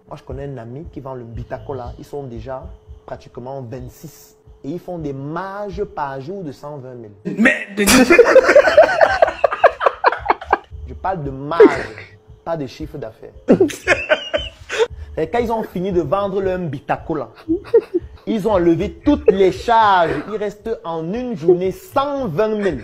Moi, je connais un ami qui vend le Bitacola. Ils sont déjà pratiquement 26. Et ils font des marges par jour de 120 000. Mais... Je parle de marge, pas de chiffre d'affaires. Et quand ils ont fini de vendre leur Bitacola, ils ont enlevé toutes les charges. Il reste en une journée 120 000.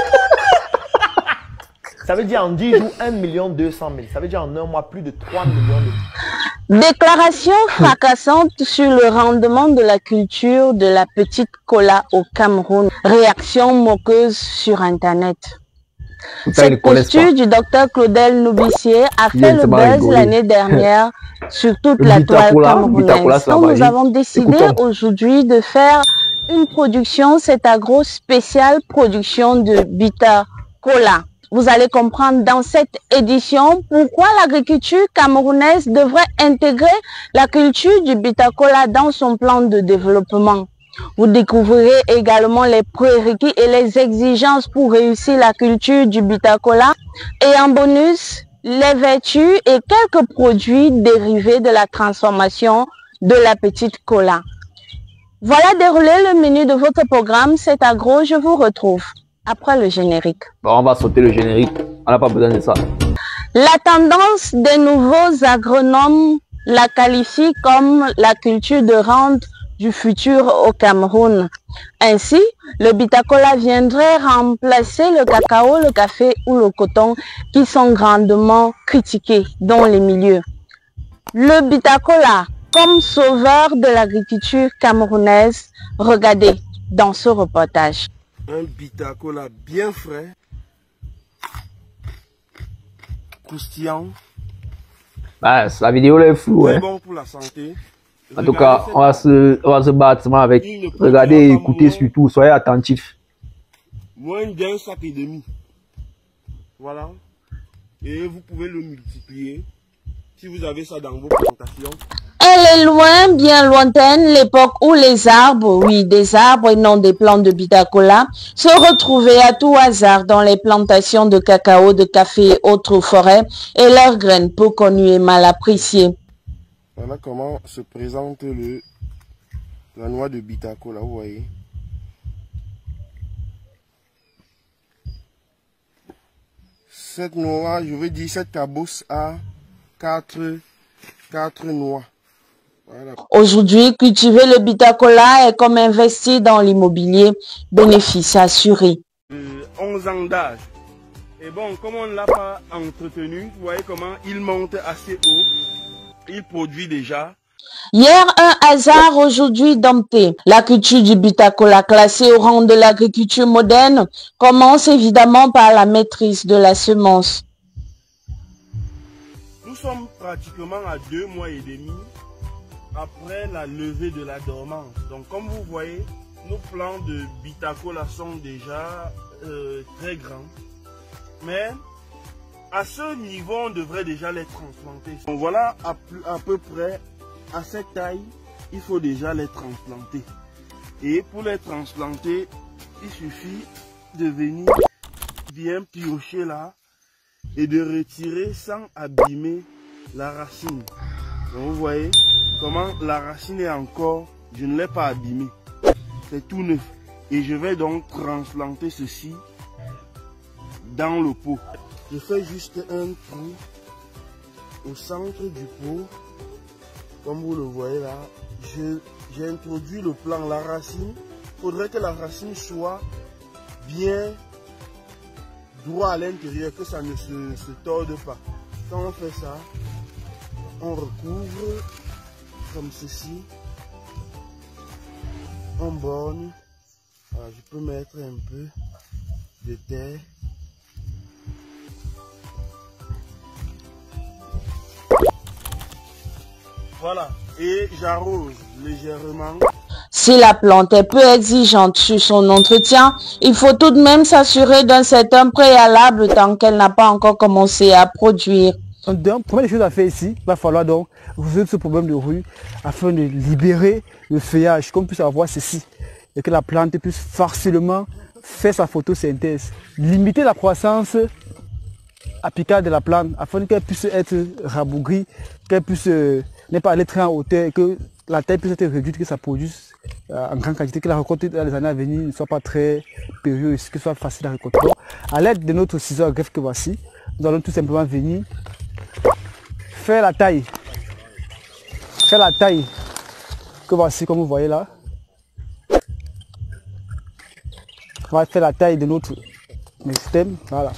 Ça veut dire en 10 jours 1 200 000. Ça veut dire en un mois plus de 3 millions de... Déclaration fracassante sur le rendement de la culture de la petite cola au Cameroun. Réaction moqueuse sur Internet. Cette posture du docteur Claudel Noubissier a fait le buzz l'année dernière sur toute la toile camerounaise. Donc nous avons décidé aujourd'hui de faire une production, cette agro spéciale production de Bitacola. Vous allez comprendre dans cette édition pourquoi l'agriculture camerounaise devrait intégrer la culture du Bitacola dans son plan de développement. Vous découvrirez également les prérequis et les exigences pour réussir la culture du Bitacola et en bonus, les vertus et quelques produits dérivés de la transformation de la petite cola. Voilà déroulé le menu de votre programme, c'est agro, je vous retrouve après le générique. Bon, on va sauter le générique, on n'a pas besoin de ça. La tendance des nouveaux agronomes la qualifie comme la culture de rente du futur au Cameroun. Ainsi, le Bitacola viendrait remplacer le cacao, le café ou le coton qui sont grandement critiqués dans les milieux. Le Bitacola comme sauveur de l'agriculture camerounaise, regardez dans ce reportage. Un Bitacola bien frais, croustillant. Bah, la vidéo là est floue. Très hein. bon pour la santé. En tout cas, on va se battre avec. Regardez et écoutez surtout, soyez attentifs. Moins d'un sac et demi. Voilà. Et vous pouvez le multiplier si vous avez ça dans vos plantations. Elle est loin, bien lointaine, l'époque où les arbres, oui, des arbres et non des plantes de Bitacola, se retrouvaient à tout hasard dans les plantations de cacao, de café et autres forêts, et leurs graines peu connues et mal appréciées. Voilà comment se présente la noix de Bitacola, vous voyez. Cette noix, je veux dire, cette cabosse a 4 noix. Voilà. Aujourd'hui, cultiver le Bitacola est comme investir dans l'immobilier, bénéfice assuré. 11 ans d'âge. Et bon, comme on ne l'a pas entretenu, vous voyez comment il monte assez haut. Il produit déjà. Hier, un hasard, aujourd'hui dompté. La culture du Bitacola, classée au rang de l'agriculture moderne, commence évidemment par la maîtrise de la semence. Nous sommes pratiquement à 2 mois et demi après la levée de la dormance. Donc comme vous voyez, nos plants de Bitacola sont déjà très grands. Mais à ce niveau, on devrait déjà les transplanter. Donc voilà à peu près à cette taille, il faut déjà les transplanter. Et pour les transplanter, il suffit de venir bien piocher là et de retirer sans abîmer la racine. Donc vous voyez comment la racine est encore, je ne l'ai pas abîmée. C'est tout neuf. Et je vais donc transplanter ceci dans le pot. Je fais juste un trou au centre du pot. Comme vous le voyez là, j'ai introduit le plant, la racine. Il faudrait que la racine soit bien droit à l'intérieur, que ça ne se torde pas. Quand on fait ça, on recouvre comme ceci. On borne. Alors, je peux mettre un peu de terre. Voilà, et j'arrose légèrement. Si la plante est peu exigeante sur son entretien, il faut tout de même s'assurer d'un certain préalable tant qu'elle n'a pas encore commencé à produire. Donc, première chose à faire ici, il va falloir donc résoudre ce problème de rue afin de libérer le feuillage, qu'on puisse avoir ceci, et que la plante puisse facilement faire sa photosynthèse. Limiter la croissance apicale de la plante afin qu'elle puisse être rabougrie, qu'elle puisse n'est pas aller très en hauteur et que la taille puisse être réduite, que ça produise en grande quantité, que la récolte dans les années à venir ne soit pas très périlleuse, que ce soit facile à récolter. Donc, à l'aide de notre ciseau à greffe que voici, nous allons tout simplement venir faire la taille. Faire la taille que voici, comme vous voyez là. On va faire la taille de notre système. Voilà.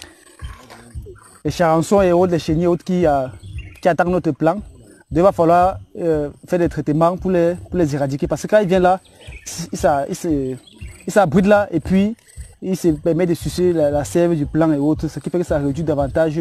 Les charançons et autres, les chenilles et autres qui attaquent notre plant, il va falloir faire des traitements pour les éradiquer. Parce que quand il vient là, il s'abrite là et puis il se permet de sucer la sève du plant et autres, ce qui fait que ça réduit davantage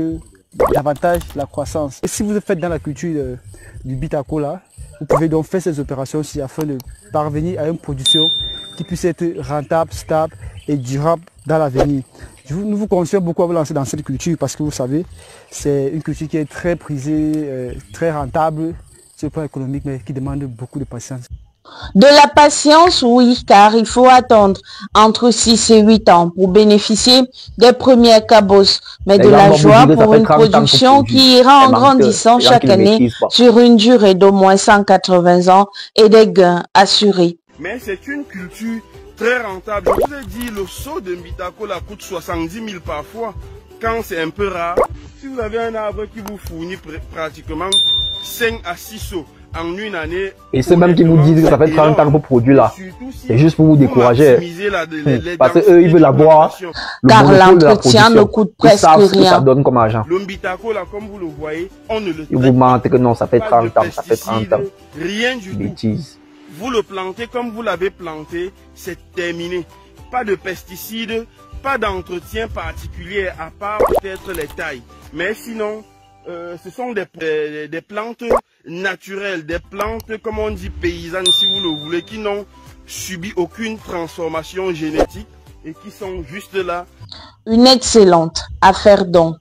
la croissance. Et si vous faites dans la culture du Bitako là, vous pouvez donc faire ces opérations-ci afin de parvenir à une production qui puisse être rentable, stable et durable dans l'avenir. Nous vous conseillons beaucoup à vous lancer dans cette culture parce que vous savez, c'est une culture qui est très prisée, très rentable sur le plan économique, mais qui demande beaucoup de patience. De la patience, oui, car il faut attendre entre 6 et 8 ans pour bénéficier des premières cabosses, mais de la joie pour une production qui ira en grandissant chaque année sur une durée d'au moins 180 ans et des gains assurés. Mais c'est une culture très rentable. Je vous ai dit, le seau de Bitako coûte 70 000 parfois, quand c'est un peu rare. Si vous avez un arbre qui vous fournit pratiquement 5 à 6 seaux en une année. Et ceux même qui nous disent que ça fait 30 ans pour produire là, c'est juste pour vous décourager. Parce qu'eux, ils veulent avoir car l'entretien ne coûte presque rien. Ça donne comme argent. Le Bitako là, comme vous le voyez, on ne le ils vous mentent que non, ça fait 30 ans, ça fait 30 ans. Rien du Bêtise. tout. Vous le plantez comme vous l'avez planté, c'est terminé. Pas de pesticides, pas d'entretien particulier à part peut-être les tailles. Mais sinon, ce sont des plantes naturelles, des plantes, comme on dit, paysannes si vous le voulez, qui n'ont subi aucune transformation génétique et qui sont juste là. Une excellente affaire donc.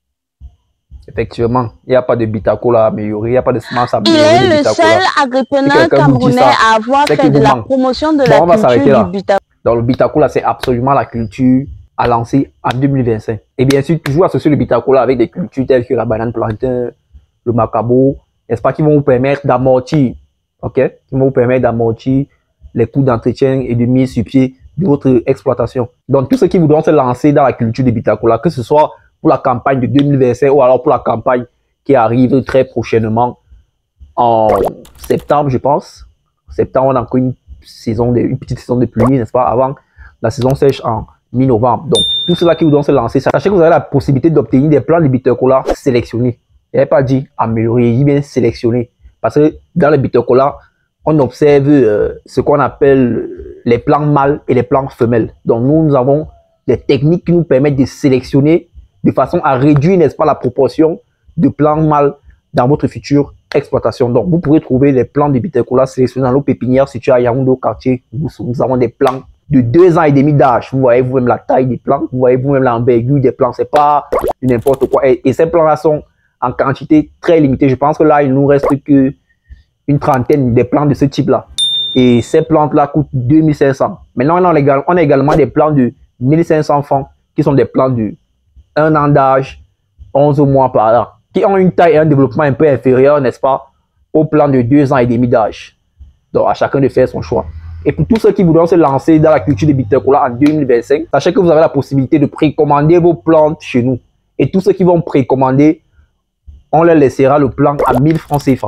Effectivement, il n'y a pas de Bitako à améliorer, il n'y a pas de semences à améliorer. Il est le seul agripreneur camerounais à avoir fait de la promotion de la culture du Bitako. Donc le Bitako là, c'est absolument la culture à lancer en 2025. Et bien sûr, toujours associer le Bitako là avec des cultures telles que la banane plantain, le macabo, n'est-ce pas, qui vont vous permettre d'amortir, ok, qui vont vous permettre d'amortir les coûts d'entretien et de mise sur pied de votre exploitation. Donc tous ceux qui voudront se lancer dans la culture du Bitako là, que ce soit pour la campagne de 2025 ou alors pour la campagne qui arrive très prochainement en septembre, je pense. En septembre, on a encore une petite saison de pluie, n'est-ce pas, avant la saison sèche en mi-novembre. Donc, tous ceux-là qui voudront se lancer, sachez que vous avez la possibilité d'obtenir des plants de Bitako sélectionnés. Je n'avais pas dit améliorer, il bien sélectionner. Parce que dans le Bitako, on observe ce qu'on appelle les plants mâles et les plants femelles. Donc, nous avons des techniques qui nous permettent de sélectionner de façon à réduire, n'est-ce pas, la proportion de plants mâles dans votre future exploitation. Donc, vous pourrez trouver les plants de Bitako sélectionnés dans nos pépinières situées à Yaoundé, au quartier. Nous avons des plants de 2 ans et demi d'âge. Vous voyez vous-même la taille des plants, vous voyez vous-même l'envergure des plants. C'est pas n'importe quoi. Et ces plants-là sont en quantité très limitée. Je pense que là, il nous reste que une trentaine de plants de ce type-là. Et ces plantes-là coûtent 2500. Maintenant, on a également des plants de 1500 francs qui sont des plants de 1 an d'âge, 11 mois par là, qui ont une taille et un développement un peu inférieur, n'est-ce pas, au plan de 2 ans et demi d'âge. Donc, à chacun de faire son choix. Et pour tous ceux qui voudront se lancer dans la culture de Bitako en 2025, sachez que vous avez la possibilité de précommander vos plantes chez nous. Et tous ceux qui vont précommander, on leur laissera le plan à 1000 francs CFA.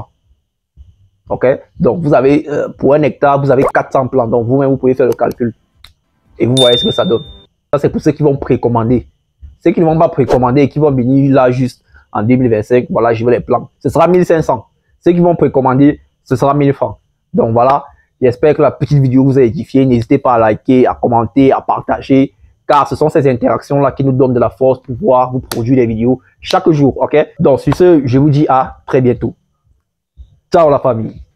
Ok? Donc, vous avez, pour 1 hectare, vous avez 400 plants. Donc, vous-même, vous pouvez faire le calcul. Et vous voyez ce que ça donne. Ça, c'est pour ceux qui vont précommander. Ceux qui ne vont pas précommander et qui vont venir là juste en 2025, voilà, je veux les plans. Ce sera 1500. Ceux qui vont précommander, ce sera 1000 francs. Donc voilà, j'espère que la petite vidéo vous a édifié. N'hésitez pas à liker, à commenter, à partager, car ce sont ces interactions-là qui nous donnent de la force pour pouvoir vous produire des vidéos chaque jour, ok? Donc sur ce, je vous dis à très bientôt. Ciao la famille.